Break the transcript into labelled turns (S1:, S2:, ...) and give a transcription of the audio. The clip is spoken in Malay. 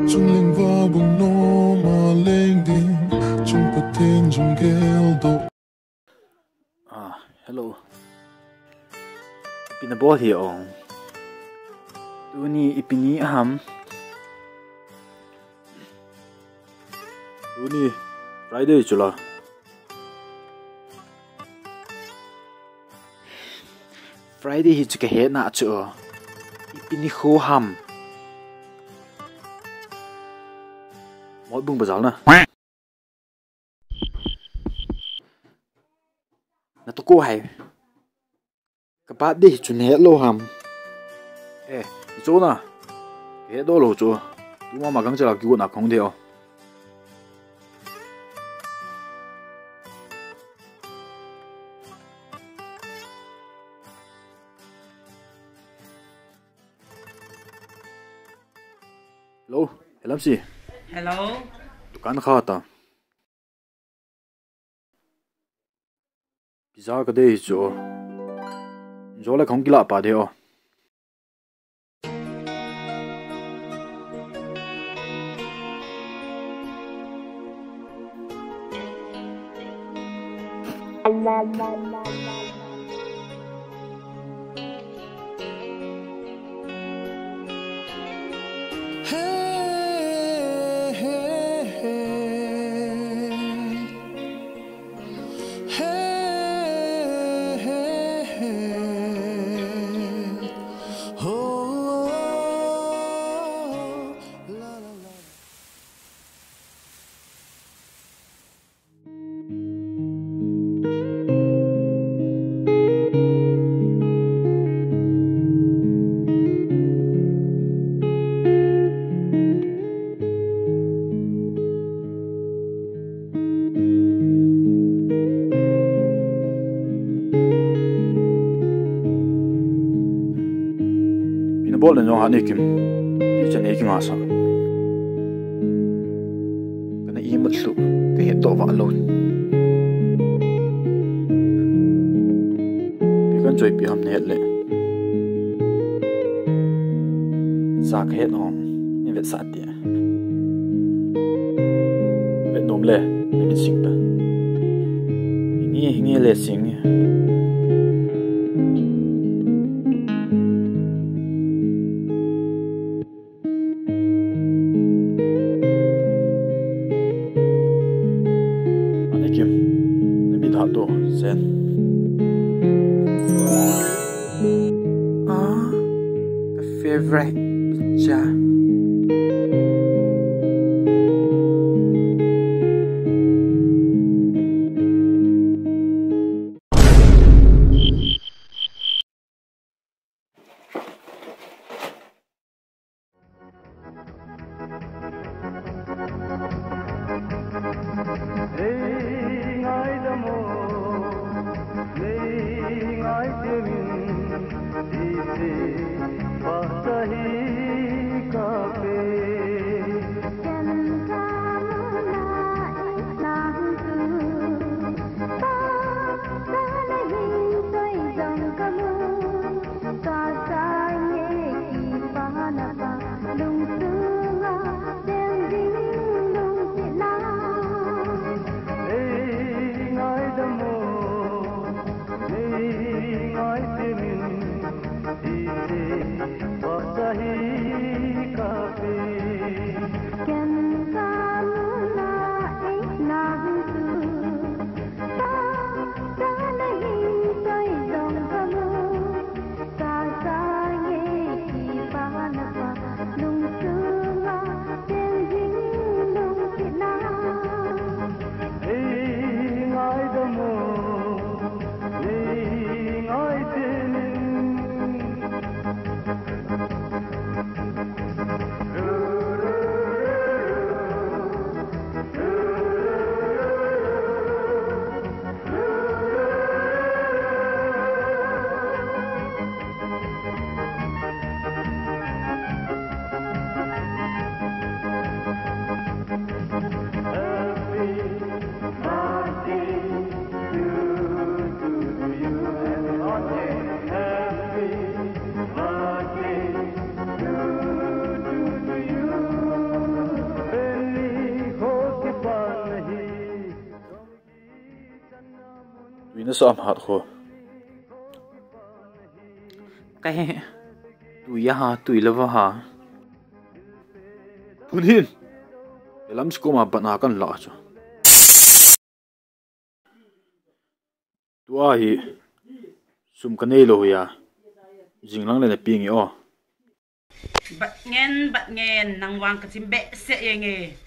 S1: chung ling va bung no ma leng ding chung patin chung gel do.
S2: Hello. Pinabot hi ong. Tuni ipini ham. Tuni Friday chula. Friday hi chuka he na chu. Ipini kho ham. Moi bung bazal na. Na to ko hai. Kapat di chun he lo ham. Chỗ na. He do lo chu. Tu ma gang chala kyu na khong deo. Hello, hello si.
S3: Hello.
S2: Dukan kha ta. Pizza ka de chu. Jo la khong kila pa deo. Bol den jong hanikim di chen ekim asa kana I mat su ke he to va lo bi kan choi pi ham ne le sa ke het hom ni vet sa ti vet nom le ni min sing ta ngi le sing Sen. The favorite picture. nó sao hạt khô cái tụi ha tụi lava ha phun hin làm sao mà bạn nào cần lọ cho tụi hi sum cái này lo ya jing lang lên ping yo
S3: bat ngen nang wang ka chim be se ye nge